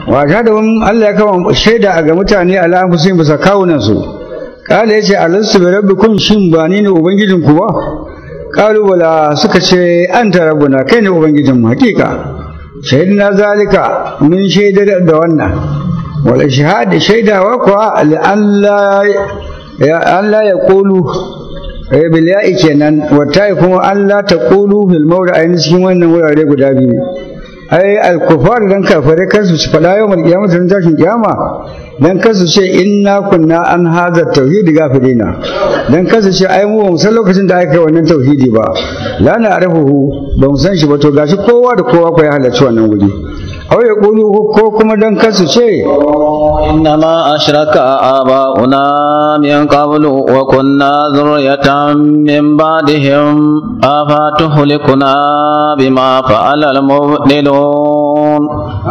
wa shahadahum Allah ya kawo shaida ga mutane ala anfusihim bisa kawunan su kala yace alastu bi rabbikum shin ba ni ne ubangijin ku ba kalu wala suka ce anta rabbuna kai ne ubangijin mu hakika shaidina zalika mun shaidar da wannan wala shaidawa kuwa Allah ya kulu bil ya'i kenan wata kuma Allah ta kulu fil mawdi'ain cikin wannan wurare guda biyu ai al-kufar dan kafare kansu su fada yawmal qiyamah dan tashin kiyama dan kansu ce inna kunna an hadha tauhid gafirina dan kansu ce ai mu ba mu san lokacin da aka yi wannan tauhidi ba la na arafuhu ba mu san shi ba to gashi kowa da kowa ko ya halarci wannan wuri aw ya kulu ko kuma dan kansu ce inna ma ashraka aba'una min qablu wa kunna zurriyatan min ba'dihim afatuhlikuna bima fa'ala al-mubtilun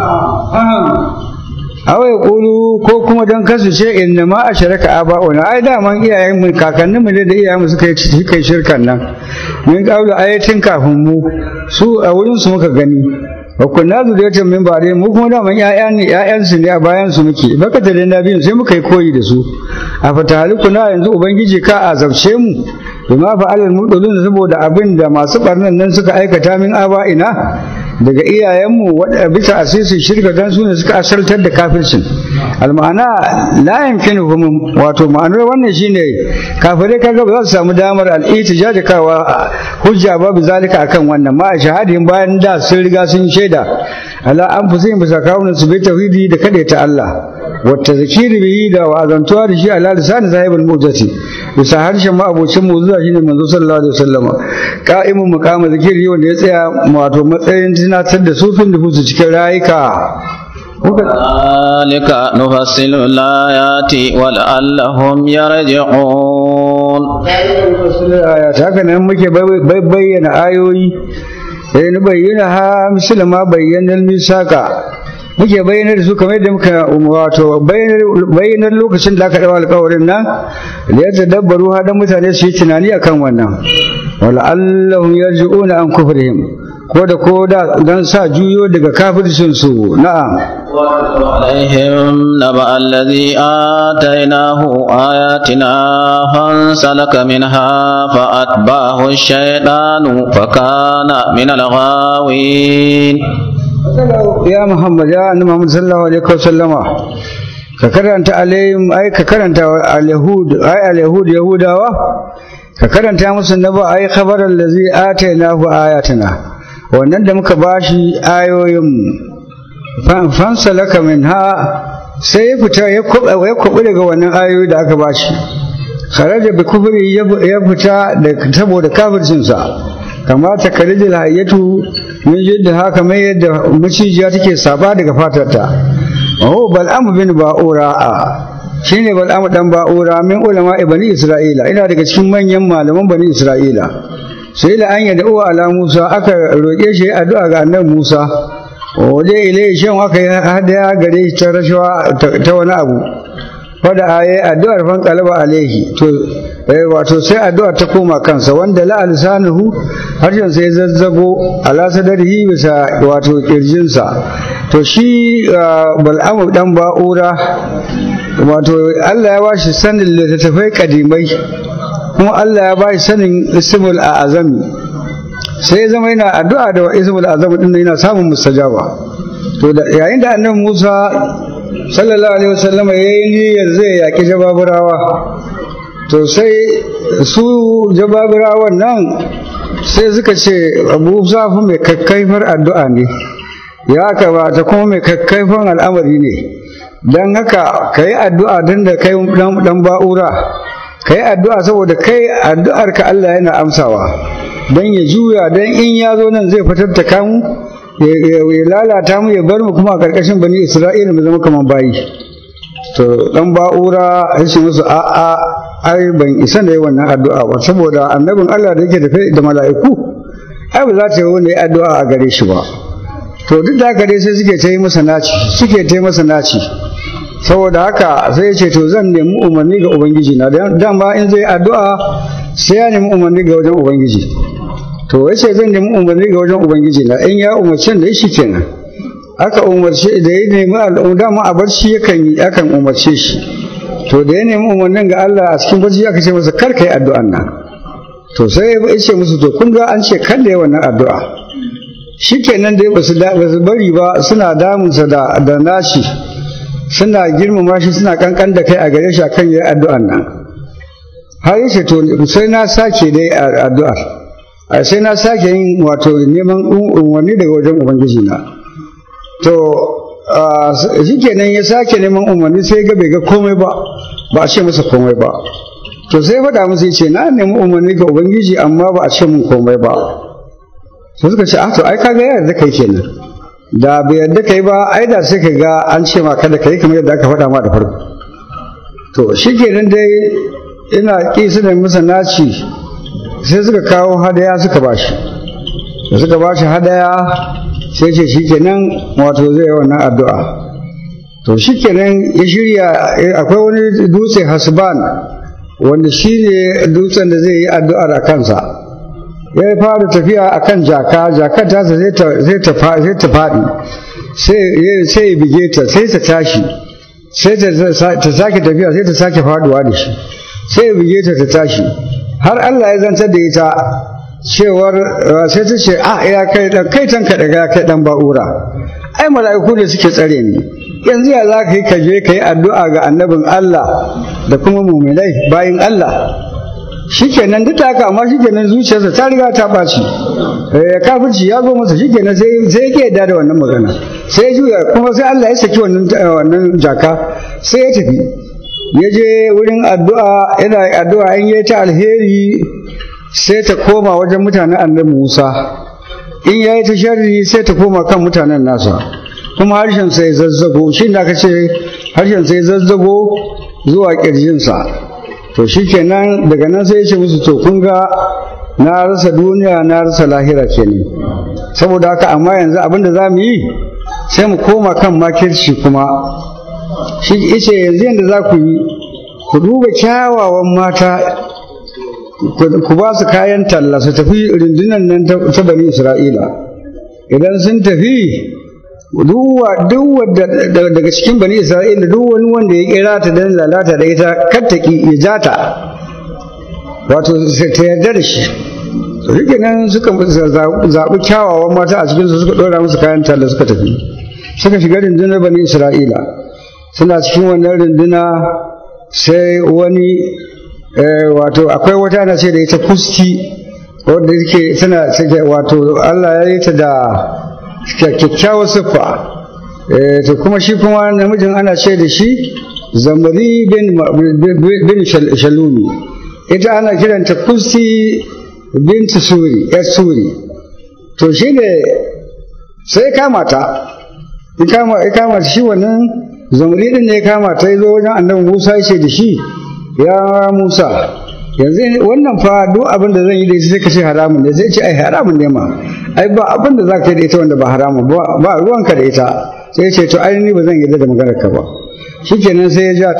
aw ya kulu ko kuma dan kansu ce inna ma ashraka aba'una ai da man iyayen mu kakannin mu da iyayen mu suka yi shirkan nan min qablu ayatin kafin mu su a wurin su muka gani wa kunna zuriyatan min ba'di mu kuma da man ƴaƴan su ne a bayan su muke baka da nabiyyin sai muka yi koyi da su a fatahalikuna yanzu ubangiji ka azabce mu bima fa alal mudulun saboda abin da masu barnan nan suka aikata min aba'ina daga iyayenmu wadda bisa asisi shirka dan su ne suka asaltar da kafircin alma'ana la yamkinu wato ma'anar wannan shine kafirai kaga ba za su samu damar al-ihtijaj kawa hujja ba bizalika akan wannan ma shahadin bayan da sun riga sun shaida ala anfusihim bisa kawunan su bai tauhidi da kade ta Allah wata zakiri bihi da wa'azantuwa da shi ala lisan sahibul mu'jati bisa harshen ma abocin mu'jiza shine manzo sallallahu alaihi wasallam qa'imun maqama zikiri wanda ya tsaya wato matsayin tunatar da sufin da su cikin rayuka ذلك نفصل الآيات ولعلهم يرجعون haka nan muke bayyana ayoyi sai ni bayyana ha misali ma bayyana misaka muke bayyana da su kamar yadda muka wato bayyanar lokacin da aka dawo alƙawarin nan da ya tadabbaru hadan mutane su yi tunani akan wannan wala allahum yarji'una an kufrihim ko da dan sa juyo daga kafircin su na'am عليهم نبأ الذي آتيناه آياتنا فانسلك منها فأتبعه الشيطان فكان من الغاوين يا محمد يا محمد صلى الله عليه وسلم ka karanta alayhim ai ka karanta al-yahud yahudawa ka karanta musu naba ai khabaran allazi atainahu ayatuna wannan da muka bashi ayoyin fansalaka minha sai ya fita ya kubu daga wannan ayoyi da aka bashi kharaja bi kufri ya fita da saboda kafircin sa kama ta karijil hayatu min jidda haka mai yadda macijiya take saba daga fatarta bal'am bin ba'ura shine bal'am dan ba'ura min ulama bani isra'ila ina daga cikin manyan malaman bani isra'ila sai da an yada uwa ala musa aka roke shi addu'a ga annabi musa waje ilai shan aka yi hadaya gare shi ta rashawa ta wani abu fada ayi addu'ar fan qalaba alaihi to wato sai addu'a ta koma kansa wanda la lisanuhu harshen sai zazzago ala sadarihi bisa wato kirjinsa to shi bal'amu dan ba'ura wato Allah ya bashi sanin littattafai kadimai kuma Allah ya bashi sanin ismul azami sai zama yana addu'a da ismul azami din yana samun mustajaba to da yayin da annabi Musa sallallahu alaihi wasallam yayi niyyar zai yaki jababurawa to sai su jababurawan nan sai suka ce Abu Musa fa mai kakkaifar addu'a ne ya kamata kuma mai kakkaifan al'amari ne don haka ka yi addu'a don da kai dan ba'ura ka yi addu'a saboda kai addu'ar ka Allah yana amsawa don ya juya don in ya zo nan zai fitar ta kamu ya lalata mu ya bar mu kuma a ƙarƙashin bani Isra'ila mu zama kamar bayi to dan ba'ura ya ce musu a'a ai ban isa da yi wannan addu'a ba saboda annabin Allah da yake da mala'iku ai ba za ta yi wani addu'a a gare shi ba to duk da haka dai sai suke ta yi masa naci saboda haka sai ya ce to zan nemi umarni ga ubangiji na dan ba in zai addu'a sai ya nemi umarni ga wajen ubangiji to ya ce zan nemi umarni ga wajen ubangiji na in ya umarci da shi kenan aka umarce da ya nemi dama a barci akan umarce shi, to da ya nemi umarnin ga Allah a cikin barci aka ce masa kar ka yi addu'an nan, to sai ya ce musu to kun ga an ce kar da yi wannan addu'a. Shikenan dai ba su bari ba, suna damunsa da naci, suna girmama shi, suna kankan da kai a gare shi akan yi addu'an nan. Har yace to sai na sake dai addu'ar, sai na sake yin wato neman umarni daga wajen ubangiji na. To shikenan ya sake neman umarni, sai ga bai ga komai ba a ce masa komai ba. To sai faɗa musu ya ce na nemi umarni ga ubangiji amma ba a ce mun komai ba. Sai suka ce to ai kaga yarda kai kenan, da bai yarda kai ba ai da sai ka ga an ce ma kada kai kamar yadda aka faɗa ma da farko. To shikenan dai ina ƙi su da masa naci, sai suka kawo hadaya suka bashi. Da suka bashi hadaya sai ce shikenan wato zai yi wannan addu'a. To shikenan ya shirya, akwai wani dutse Hasban wanda shi ne dutsen da zai yi addu'ar a kansa. Ya fara tafiya akan jakar tasa sai ta faɗi, sai ya bige ta, sai ta tashi, sai ta sake tafiya, sai ta sake faɗuwa da shi, sai ya bige ta tashi, har Allah ya zantar da ita cewar sai ta ce ya kai tanka daga ya kai dan ba'ura, ai mala'iku da suke tsare ni, yanzu ya za ka yi kaje ka yi addu'a ga annabin Allah da kuma muminai bayin Allah. Shikenan duk haka, amma shikenan zuciyarsa ta riga ta ɓaci, kafirci ya zo masa, shikenan sai ya ke da wannan magana, sai ya juya, kuma sai Allah ya saki wannan jaka, sai ya tafi ya je wurin addu'a, yana addu'a in yi ta alheri sai ta koma wajen mutanen annabi Musa, in ya yi ta sharri sai ta koma kan mutanen nasa, kuma harshen sai zazzago, shi da aka ce harshen sai zazzago zuwa ƙirjinsa. To shikenan daga nan sai ya ce musu to kun ga na rasa duniya na rasa lahira kenan, saboda haka amma yanzu abin da za mu yi sai mu koma kan makirci kuma. Shi yace yanzu yanda za ku yi, ku duba kyawawan mata ku ba su kayan talla su tafi rundunar nan ta bani Isra'ila. Idan sun tafi, duk daga cikin bani Isra'ila, duk wani wanda ya kira ta don lalata da ita, kattaki ya ja ta, wato ta yarda da shi. Rike nan suka zaɓi kyawawan mata a cikinsu, suka ɗora musu kayan talla suka tafi, suka shiga rundunar bani Isra'ila. Suna cikin wannan runduna sai wani wato akwai wata na ce da ita Kusti, wadda yake tana wato Allah ya yi ta da kyakkyawar siffa, to kuma shi kuma namijin ana ce da shi Zamari bin Shalumi, ita ana kiranta Kusti binti Suri, yar Suri. To shi ne sai kama ta, ya kama shi wannan Zamari din ne ya kama ta, ya zo wajen annabi Musa ya ce da shi, ya Musa, yanzu wannan fa duk abin da zan yi da ita sai ka ce haramun ne, sai ce ai haramun ne ma, ai ba abin da za ka yi da ita wanda ba haramun ba ruwanka da ita. Sai ya ce to ai ni ba zan yarda da maganar ka ba. Shikenan sai ya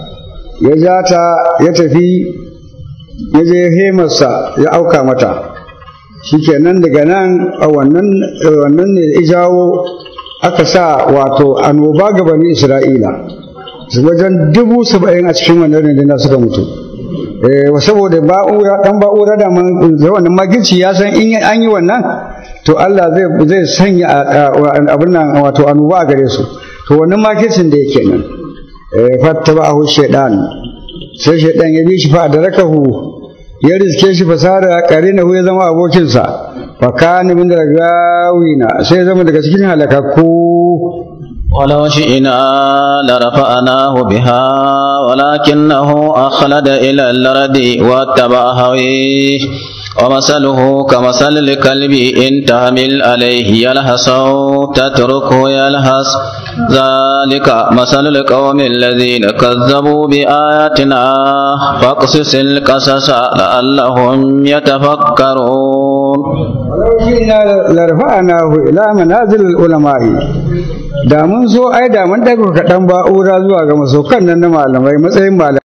ja ta ya tafi, ya je hemarsa ya auka mata. Shikenan daga nan a wannan ne ya jawo aka sa wato annoba ga bani Isra'ila, wajen 70,000 a cikin wannan rundunar suka mutu. Saboda ba'ura da wannan magirci ya san in an yi wannan, to Allah zai sanya abin nan wato annoba a gare su. To wannan magircin da yake nan, fattaba'ahu shaytan, sai shaytan ya bi shi fa da rakahu, ya riske shi fasara qarinahu, ya zama abokinsa, fa kana min gawina, sai zama daga cikin halakakku. ولو شئنا لرفعناه بها ولكنه أخلد إلى الأرض واتبع هويه ومثله كمثل الكلب إن تحمل عليه يلهث أو تتركه يلهث ذلك مثل القوم الذين كذبوا بآياتنا فاقصص القصص لعلهم يتفكرون. ولو شئنا لرفعناه إلى منازل العلماء، da mun so ai da mun daga kaɗan ba'ura zuwa ga masaukan nan na malamai, matsayin malamai.